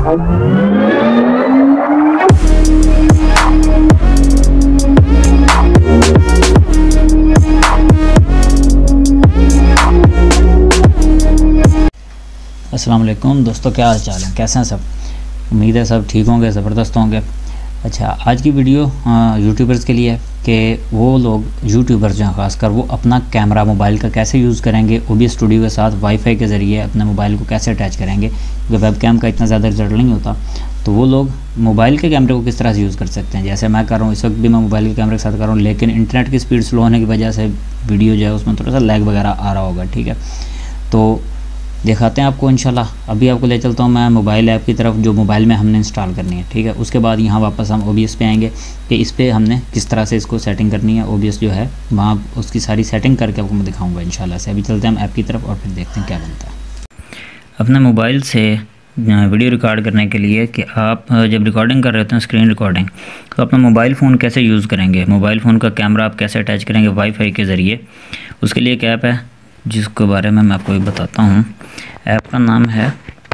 अस्सलाम वालेकुम दोस्तों, क्या हाल चाल है, कैसे हैं सब। उम्मीद है सब ठीक होंगे, ज़बरदस्त होंगे। अच्छा, आज की वीडियो यूट्यूबर्स के लिए है कि वो लोग यूट्यूबर्स जो हैं ख़ासकर वो अपना कैमरा मोबाइल का कैसे यूज़ करेंगे, OBS स्टूडियो के साथ वाईफाई के ज़रिए अपने मोबाइल को कैसे अटैच करेंगे, क्योंकि वेब कैम का इतना ज़्यादा रिजल्ट नहीं होता। तो वो लोग मोबाइल के कैमरे को किस तरह से यूज़ कर सकते हैं। जैसे मैं कर रहा हूँ, इस वक्त भी मैं मोबाइल के कैमरे के साथ कर रहा हूँ, लेकिन इंटरनेट की स्पीड स्लो होने की वजह से वीडियो जो है उसमें थोड़ा सा लैग वगैरह आ रहा होगा। ठीक है, तो दिखाते हैं आपको इंशाल्लाह। अभी आपको ले चलता हूँ मैं मोबाइल ऐप की तरफ जो मोबाइल में हमने इंस्टॉल करनी है। ठीक है, उसके बाद यहाँ वापस हम OBS पे आएंगे कि इस पर हमने किस तरह से इसको सेटिंग करनी है। OBS जो है वहाँ उसकी सारी सेटिंग करके आपको मैं दिखाऊंगा इंशाल्लाह से। अभी चलते हैं हम ऐप की तरफ और फिर देखते हैं क्या बनता है। अपने मोबाइल से वीडियो रिकॉर्ड करने के लिए कि आप जब रिकॉर्डिंग कर रहे होते हैं स्क्रीन रिकॉर्डिंग, तो अपना मोबाइल फ़ोन कैसे यूज़ करेंगे, मोबाइल फ़ोन का कैमरा आप कैसे अटैच करेंगे वाईफाई के ज़रिए। उसके लिए एक ऐप है जिसके बारे में मैं आपको भी बताता हूँ। ऐप का नाम है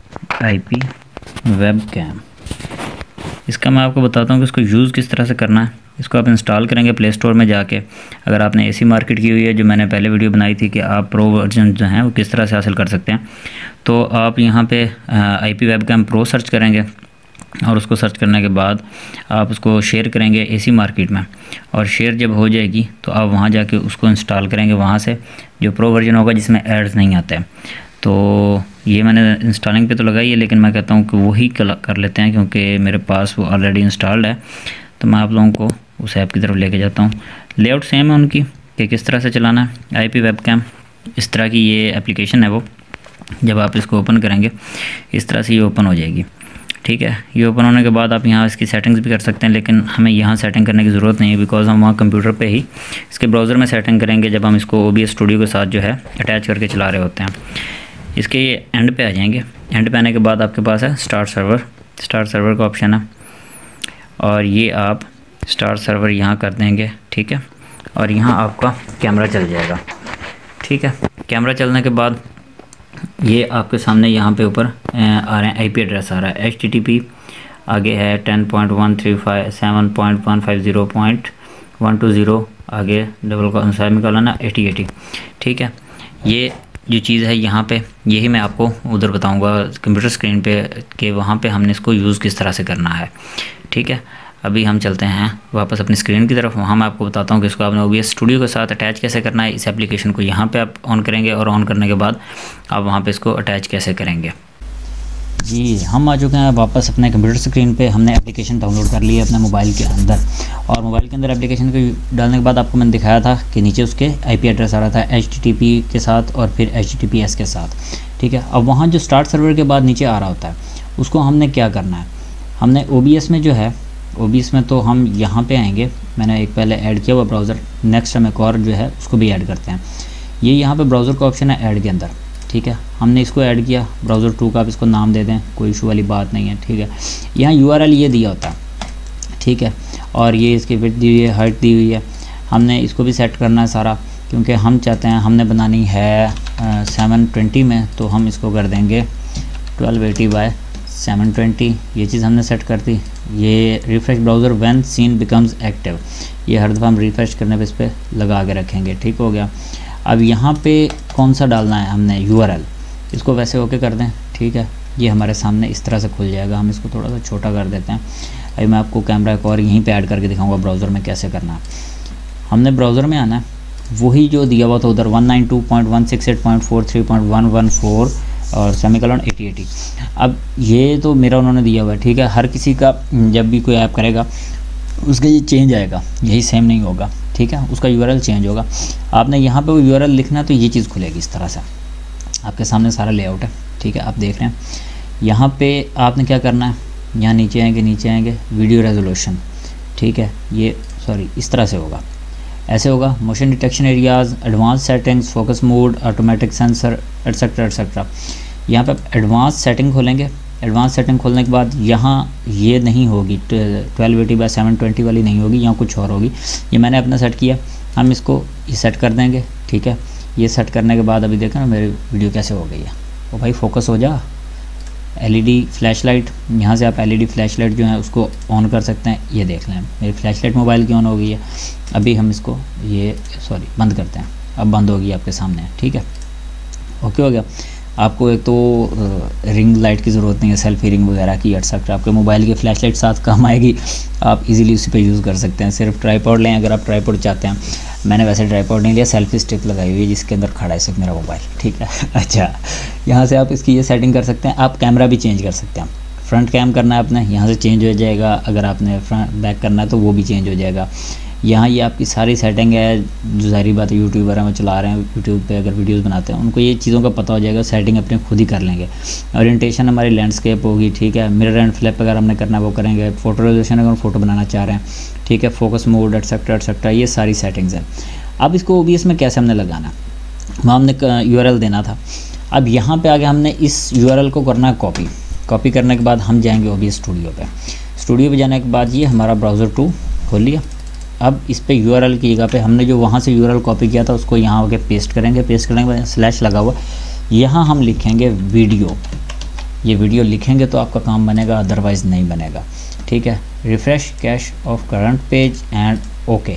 IP वेब कैम। इसका मैं आपको बताता हूँ कि इसको यूज़ किस तरह से करना है। इसको आप इंस्टॉल करेंगे प्ले स्टोर में जाके। अगर आपने AC मार्केट की हुई है, जो मैंने पहले वीडियो बनाई थी कि आप प्रो वर्जन जो हैं वो किस तरह से हासिल कर सकते हैं, तो आप यहाँ पे IP webcam pro search करेंगे और उसको सर्च करने के बाद आप उसको शेयर करेंगे AC मार्केट में, और शेयर जब हो जाएगी तो आप वहाँ जाके उसको इंस्टॉल करेंगे वहाँ से, जो प्रो वर्जन होगा जिसमें एड्स नहीं आते हैं। तो ये मैंने इंस्टॉलिंग पे तो लगाई है, लेकिन मैं कहता हूँ कि वही कर लेते हैं क्योंकि मेरे पास वो ऑलरेडी इंस्टॉल्ड है। तो मैं आप लोगों को उस ऐप की तरफ लेके जाता हूँ। लेआउट सेम है उनकी कि किस तरह से चलाना है। IP वेब कैम इस तरह की ये एप्लीकेशन है। वो जब आप इसको ओपन करेंगे इस तरह से ये ओपन हो जाएगी। ठीक है, ये ओपन होने के बाद आप यहाँ इसकी सेटिंग्स भी कर सकते हैं, लेकिन हमें यहाँ सेटिंग करने की ज़रूरत नहीं है, बिकॉज़ हम वहाँ कंप्यूटर पे ही इसके ब्राउज़र में सेटिंग करेंगे जब हम इसको OBS स्टूडियो के साथ जो है अटैच करके चला रहे होते हैं। इसके एंड पे आ जाएंगे। एंड पे आने के बाद आपके पास है स्टार्ट सर्वर का ऑप्शन है, और ये आप स्टार्ट सर्वर यहाँ कर देंगे। ठीक है, और यहाँ आपका कैमरा चल जाएगा। ठीक है, कैमरा चलने के बाद ये आपके सामने यहाँ पे ऊपर आ रहे हैं IP एड्रेस आ रहा है HTTP, आगे है 10.135.7.150.120, आगे डबल सेमीकोलन 8080। ठीक है, ये जो चीज़ है यहाँ पे यही मैं आपको उधर बताऊँगा कंप्यूटर स्क्रीन पे कि वहाँ पे हमने इसको यूज़ किस तरह से करना है। ठीक है, अभी हम चलते हैं वापस अपनी स्क्रीन की तरफ। वहाँ मैं आपको बताता हूँ कि इसको आपने OBS स्टूडियो के साथ अटैच कैसे करना है। इस एप्लीकेशन को यहाँ पे आप ऑन करेंगे और ऑन करने के बाद आप वहाँ पे इसको अटैच कैसे करेंगे। जी, हम आ चुके हैं वापस अपने कंप्यूटर स्क्रीन पे। हमने एप्लीकेशन डाउनलोड कर ली है अपने मोबाइल के अंदर, और मोबाइल के अंदर एप्लीकेशन को डालने के बाद आपको मैंने दिखाया था कि नीचे उसके IP एड्रेस आ रहा था HTTP के साथ और फिर HTTPS के साथ। ठीक है, अब वहाँ जो स्टार्ट सर्वर के बाद नीचे आ रहा होता है उसको हमने क्या करना है। हमने OBS में जो है OBS में तो हम यहाँ पे आएंगे। मैंने एक पहले ऐड किया हुआ ब्राउज़र, नेक्स्ट हम एक और जो है उसको भी ऐड करते हैं। ये यहाँ पे ब्राउज़र का ऑप्शन है ऐड के अंदर। ठीक है, हमने इसको ऐड किया ब्राउज़र 2 का, आप इसको नाम दे दें, कोई इशू वाली बात नहीं है। ठीक है, यहाँ URL ये दिया होता है। ठीक है, और ये इसकी विड्थ दी हुई है, हाइट दी हुई है। हमने इसको भी सेट करना है सारा, क्योंकि हम चाहते हैं, हमने बनानी है 720 में, तो हम इसको कर देंगे 1280x720। ये चीज़ हमने सेट कर दी। ये refresh browser when scene becomes active, ये हर दफ़ा हम रिफ़्रेश करने पे इस पर लगा के रखेंगे। ठीक हो गया। अब यहाँ पे कौन सा डालना है हमने URL, इसको वैसे ओके कर दें। ठीक है, ये हमारे सामने इस तरह से खुल जाएगा। हम इसको थोड़ा सा छोटा कर देते हैं। अभी मैं आपको कैमरा एक और यहीं पे ऐड करके दिखाऊंगा ब्राउज़र में कैसे करना है। हमने ब्राउज़र में आना है, वही जो दिया हुआ था उधर 192.168.43.114 और सेमीकोलन 8080। अब ये तो मेरा उन्होंने दिया हुआ है। ठीक है, हर किसी का जब भी कोई ऐप करेगा उसका ये चेंज आएगा, यही सेम नहीं होगा। ठीक है, उसका URL चेंज होगा। आपने यहाँ पे वो URL लिखना, तो ये चीज़ खुलेगी इस तरह से। आपके सामने सारा लेआउट है। ठीक है, आप देख रहे हैं। यहाँ पे आपने क्या करना है, यहाँ नीचे आएंगे वीडियो रेजोल्यूशन। ठीक है, ये सॉरी इस तरह से होगा, ऐसे होगा। Motion detection areas, advance settings, focus mode, automatic sensor, etcetera etcetera. यहाँ पे एडवांस सेटिंग खोलेंगे। एडवांस सेटिंग खोलने के बाद यहाँ ये नहीं होगी 1280x720 वाली नहीं होगी, यहाँ कुछ और होगी। ये मैंने अपना सेट किया, हम इसको ये सेट कर देंगे। ठीक है, ये सेट करने के बाद अभी देखो ना मेरी वीडियो कैसे हो गई है। वो भाई फोकस हो जा, एलईडी फ्लैश लाइट, यहाँ से आप एलईडी फ्लैश लाइट जो है उसको ऑन कर सकते हैं। ये देख लें मेरी फ्लैश लाइट मोबाइल की ऑन हो गई है। अभी हम इसको बंद करते हैं। अब बंद होगी आपके सामने, ठीक है, ओके हो गया। आपको एक तो रिंग लाइट की ज़रूरत नहीं है, सेल्फी रिंग वगैरह की, एक्सेट्रा। आपके मोबाइल की फ्लैश लाइट साथ काम आएगी, आप इजीली उसी पे यूज़ कर सकते हैं। सिर्फ ट्राईपॉड लें अगर आप ट्राईपॉड चाहते हैं। मैंने वैसे ट्राईपॉड नहीं लिया, सेल्फी स्टिक लगाई हुई है जिसके अंदर खड़ा है सिर्फ मेरा मोबाइल, ठीक है। अच्छा, यहाँ से आप इसकी ये सेटिंग कर सकते हैं। आप कैमरा भी चेंज कर सकते हैं। फ्रंट कैम करना है आपने, यहाँ से चेंज हो जाएगा। अगर आपने फ्रंट बैक करना है तो वो भी चेंज हो जाएगा। यहाँ ये आपकी सारी सेटिंग है। जो सारी बात यूट्यूबर हैं वो चला रहे हैं, यूट्यूब पे अगर वीडियोस बनाते हैं उनको ये चीज़ों का पता हो जाएगा। सेटिंग अपने खुद ही कर लेंगे। ओरिएंटेशन हमारी लैंडस्केप होगी, ठीक है। मिरर एंड फ्लिप अगर हमने करना है वो करेंगे। फोटो रेजोल्यूशन अगर हम फोटो बनाना चाह रहे हैं, ठीक है। फोकस मोड एटसेट्रा एटसेट्रा, ये सारी सेटिंग्स हैं। अब इसको OBS में कैसे हमने लगाना है, वहाँ हमने URL देना था। अब यहाँ पे आगे हमने इस URL को करना है कॉपी करने के बाद हम जाएंगे OBS स्टूडियो पे। स्टूडियो पे जाने के बाद ये हमारा ब्राउज़र 2 खोल लिया। अब इस पे URL की जगह पे हमने जो वहाँ से URL कॉपी किया था उसको यहाँ आके पेस्ट करेंगे। पेस्ट करने के बाद स्लैश लगा हुआ, यहाँ हम लिखेंगे वीडियो। ये वीडियो लिखेंगे तो आपका काम बनेगा, अदरवाइज़ नहीं बनेगा, ठीक है। Refresh cache of current page and okay.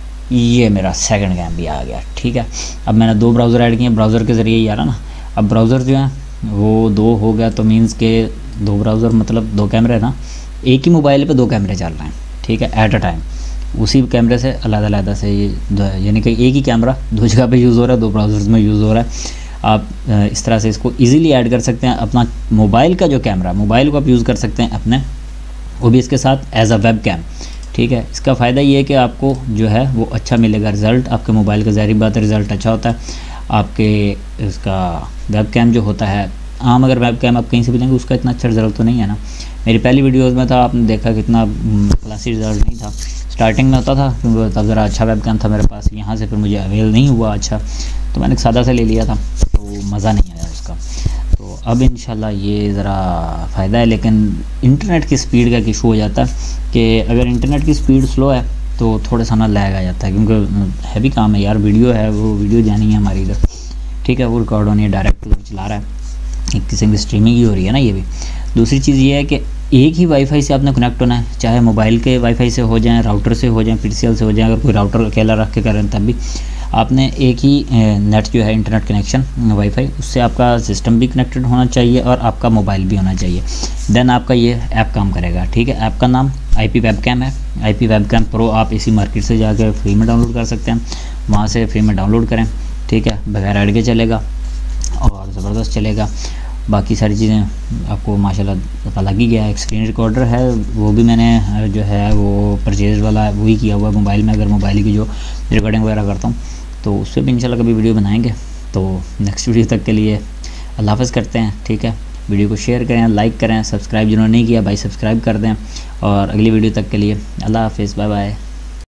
ये मेरा सेकंड कैम भी आ गया, ठीक है। अब मैंने 2 ब्राउज़र ऐड किए, ब्राउज़र के ज़रिए ही आ रहा ना। अब ब्राउज़र जो है वो 2 हो गया, तो मीन्स के 2 ब्राउज़र मतलब 2 कैमरे ना, एक ही मोबाइल पे 2 कैमरे चल रहे हैं, ठीक है, एट अ टाइम। उसी कैमरे से अलग से ये यानी कि एक ही कैमरा 2 जगह पे यूज़ हो रहा है, 2 ब्राउज़र्स में यूज़ हो रहा है। आप इस तरह से इसको इजीली ऐड कर सकते हैं। अपना मोबाइल का जो कैमरा, मोबाइल को आप यूज़ कर सकते हैं अपने OBS के साथ एज अ वेब कैम, ठीक है। इसका फ़ायदा ये है कि आपको जो है वो अच्छा मिलेगा रिज़ल्ट। आपके मोबाइल का ज़ाहिर बात है रिज़ल्ट अच्छा होता है। आपके इसका वेब कैम जो होता है, आम अगर वेब कैम आप कहीं से भी लेंगे उसका इतना अच्छा रिज़ल्ट तो नहीं है ना। मेरी पहली वीडियोज़ में था, आपने देखा कितना क्लासी रिज़ल्ट नहीं था। स्टार्टिंग में होता था क्योंकि तब ज़रा अच्छा वेब कैम था मेरे पास। यहाँ से फिर मुझे अवेल नहीं हुआ अच्छा, तो मैंने सादा से ले लिया था, तो मज़ा नहीं आया उसका। तो अब इंशाल्लाह ये ज़रा फ़ायदा है। लेकिन इंटरनेट की स्पीड का इशू हो जाता है कि अगर इंटरनेट की स्पीड स्लो है तो थोड़ा सा ना लैग आ जाता है, क्योंकि हैवी काम है यार। वीडियो है, वो वीडियो जानी है हमारी इधर, ठीक है, वो रिकॉर्ड होनी है, डायरेक्ट चला रहा है, एक किस्म की स्ट्रीमिंग ही हो रही है ना ये भी। दूसरी चीज़ ये है कि एक ही वाईफाई से आपने कनेक्ट होना है, चाहे मोबाइल के वाईफाई से हो जाए, राउटर से हो जाए, PCL से हो जाए। अगर कोई राउटर अकेला रख के करें तब भी आपने एक ही नेट जो है इंटरनेट कनेक्शन वाईफाई, उससे आपका सिस्टम भी कनेक्टेड होना चाहिए और आपका मोबाइल भी होना चाहिए। देन आपका ये ऐप काम करेगा, ठीक है। ऐप का नाम IP वेबकैम है। IP वेबकैम प्रो आप इसी मार्केट से जाकर फ्री में डाउनलोड कर सकते हैं। वहाँ से फ्री में डाउनलोड करें, ठीक है, बगैर ऐड के चलेगा और ज़बरदस्त चलेगा। बाकी सारी चीज़ें आपको माशाल्लाह पता लग ही गया है। एक स्क्रीन रिकॉर्डर है, वो भी मैंने जो है वो परचेज़ वाला वही किया हुआ है मोबाइल में। अगर मोबाइल की जो रिकॉर्डिंग वगैरह करता हूँ तो उससे भी इंशाल्लाह कभी वीडियो बनाएंगे। तो नेक्स्ट वीडियो तक के लिए अल्लाह हाफ़िज़ करते हैं, ठीक है। वीडियो को शेयर करें, लाइक करें, सब्सक्राइब जिन्होंने नहीं किया भाई सब्सक्राइब कर दें। और अगली वीडियो तक के लिए अल्लाह हाफ़िज़, बाय बाय।